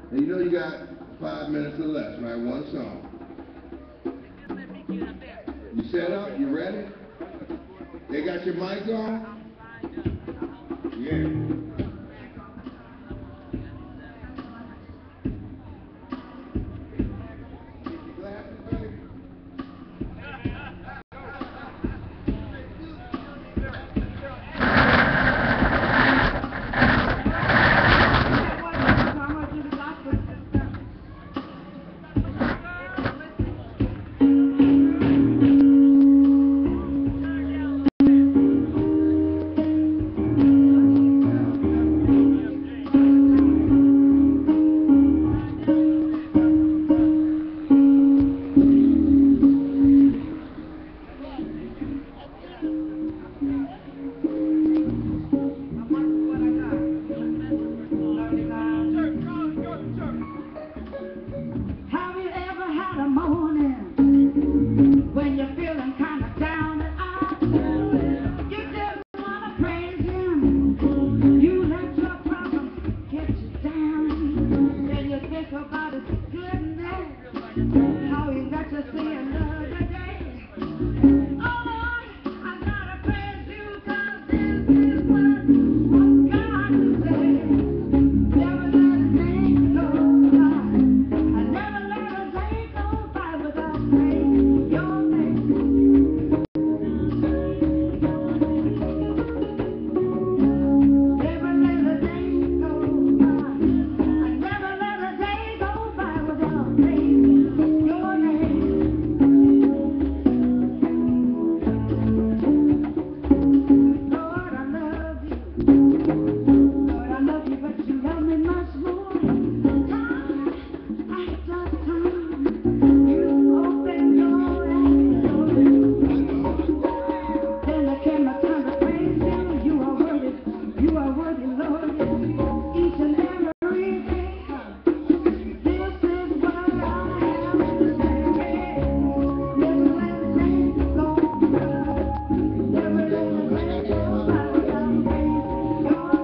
And you know you got 5 minutes or less, right? One song. You set up? You ready? They got your mic on? Yeah. When you're feeling kind of down and out, you just want to praise Him. You let your problems get you down. Then you think about His goodness, how He let you see another day. Oh Lord, I gotta praise You, 'cause this is what God said. Never let a day go by. I never let a day go by without praising Your name. Never let a day go by. I never let a day go by without praising Your name. Lord, I love You. Lord, I love You, but You love me much more. Time after time, You open door after door. Then there came a time to praise You. You are worthy, Lord, each and every day. This is what I have to say. Never let a day go by. Never let a day go by without praising Your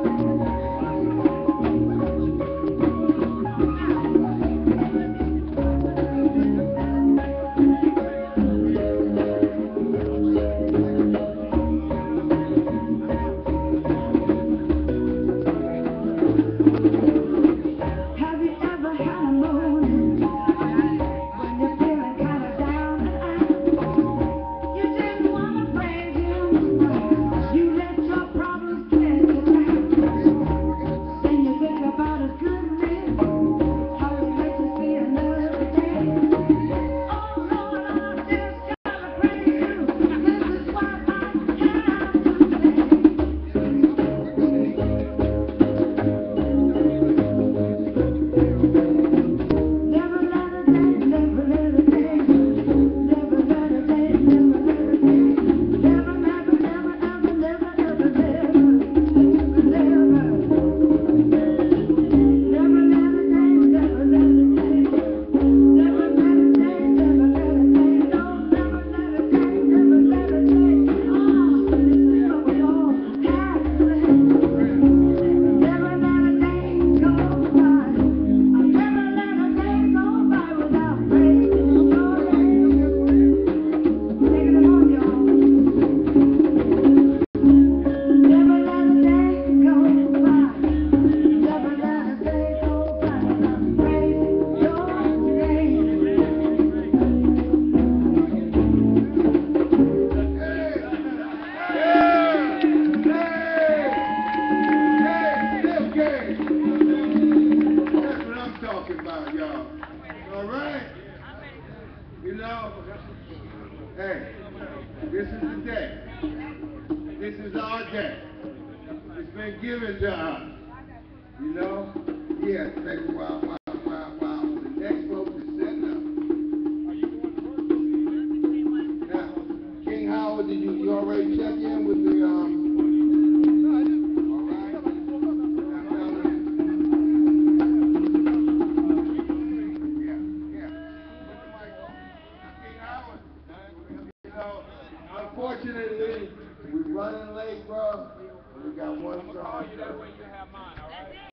Have you ever had a moment when you're feeling kind of down and out? You just want to praise Him. You let your problems get you down. Then you think about His goodness, how He let you see another day. Oh Lord, I just gotta praise You. This is what I have to Never let a day, never let a day, never let a day, never let a day, never, never, never, ever, never, ever, never, never, never let a day, never let a day, never let a day, never let a day, no, never let a day, never let a day. Oh, this is what we all have to say. Never let a day go by. I never let a day go by without praising Your name. Take it on, y'all. Never let a day go by. Never let a day go by without praising Your That's what I'm talking about, y'all. All right? You know, hey, this is the day. This is our day. It's been given to us. You know? Yeah, take a while.